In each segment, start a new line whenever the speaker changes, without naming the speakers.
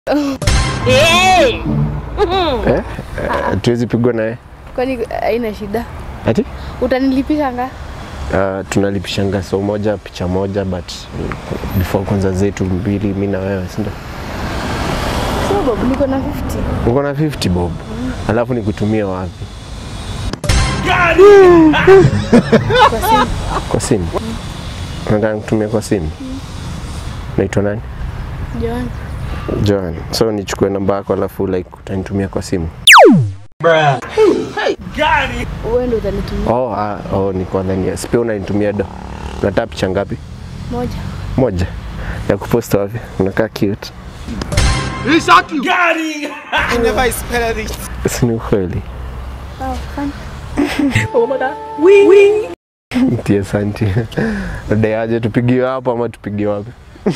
Tuwezi pigwa naye.
Kwani haina shida?
Ati?
Utanilipisha nga?
Tunalipisha nga so moja picha moja but before kwanza zetu mbili mimi na wewe, si ndio?
So Bob, niko na 50.
Uko na 50 Bob. Alafu nikutumia wapi? Kwa simu. Nataka nikutumie kwa simu. Naitwa nani? John. So nichukue namba yako alafu like utanitumia kwa simu.
Bruh.
Gani? Wewe ndio utanitumia.
Niko ndani. Sipia unanitumia do. Unataka picha ngapi? Moja. Ya kupost wapi? Unakaa cute.
Exactly. Gani? I never expected it.
Sini kweli.
Fun.
Oh my god. Oui.
Ndio santi. Ndio aje tupigie hapo ama tupigie wapi?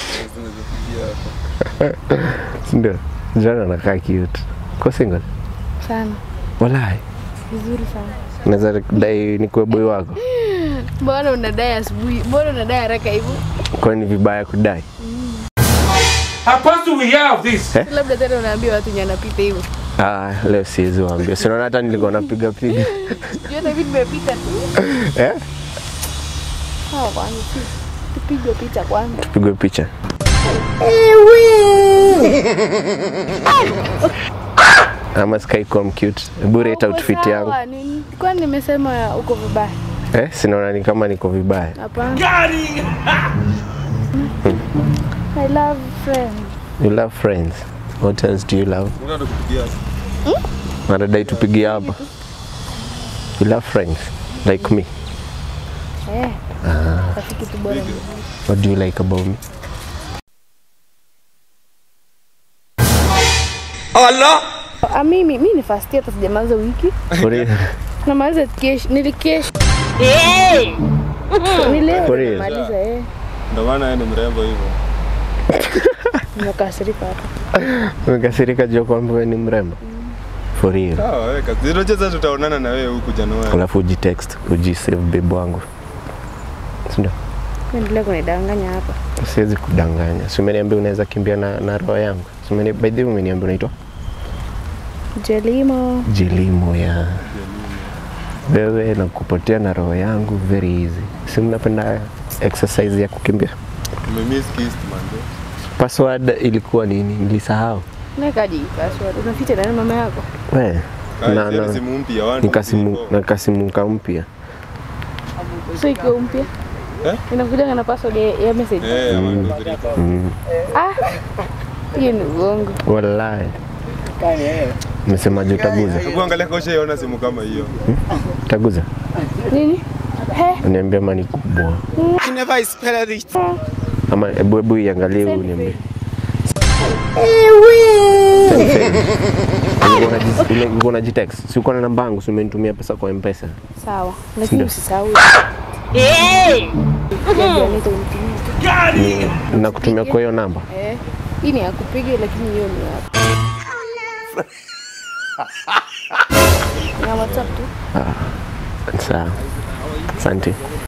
Ndio. Jana anakaa cute. Kwa single?
Sana.
Walai.
Vizuri sana.
Unaweza dai nikuwe boy wako?
Mbona unadai asubuhi? Mbona unadai haraka hivyo?
Kwani vibaya kudai?
How do we have this?
Labda tena unaambia watu nyanapita hivyo.
Leo siwezi waambia. Sina hata nilikuwa napiga.
Jua na vipi nimepita tu. Bwana. Tupige picha kwanza.
Tupige picha. Ama sky com cute. Bure outfit yangu.
Kwani nimesema uko vibaya?
Sinaona ni kama niko vibaya.
Hapana. I love friends.
You love friends. What else do you love?
Unataka kupigia hapa.
Unadai tupigie hapa. You love friends like me.
Rafiki tu bora.
What do you like about me?
Allah.
Mimi ni first year sijamaliza wiki. Na maliza kesho, nilikesho. Nilimaliza
Ndio maana yeye ni mrembo hivyo.
Nimekasirika hapa.
Umekasirika juu kwamba wewe ni mrembo? For real.
Sawa, wewe kazi tutaonana na wewe huku Januari.
Alafu ujitext, ujisave babe wangu. Ndio.
Endelea kunidanganya hapa.
Siwezi kudanganya. Si umeniambia unaweza kimbia na roho yangu. Si by the way umeniambia unaitwa? Jelimo ya. Wewe na kupotea na roho yangu very easy. Si mnapenda exercise ya kukimbia?
Umemiss kiss man.
Password ilikuwa nini? Nilisahau.
Nikaji password. Unaficha na mama yako?
Na
simu mpya wangu.
Nikasimu mpya.
So iko mpya? Inakuja na password ya message. Hiyo ni uongo.
Wallahi. Umesemaje utaguza?
Hebu angalia kwa sheona simu kama hiyo.
Utaguza?
Nini?
Uniambia mani kubwa.
I never expected it.
Ama hebu iangalie uniambie. Uko na jitext. Si uko na namba yangu, si umenitumia pesa kwa M-Pesa.
Sawa. Lakini usisahau.
Nakutumia kwa hiyo namba.
Hii ni ya kupiga lakini hiyo ni ya. Na WhatsApp tu.
Sawa. Asante.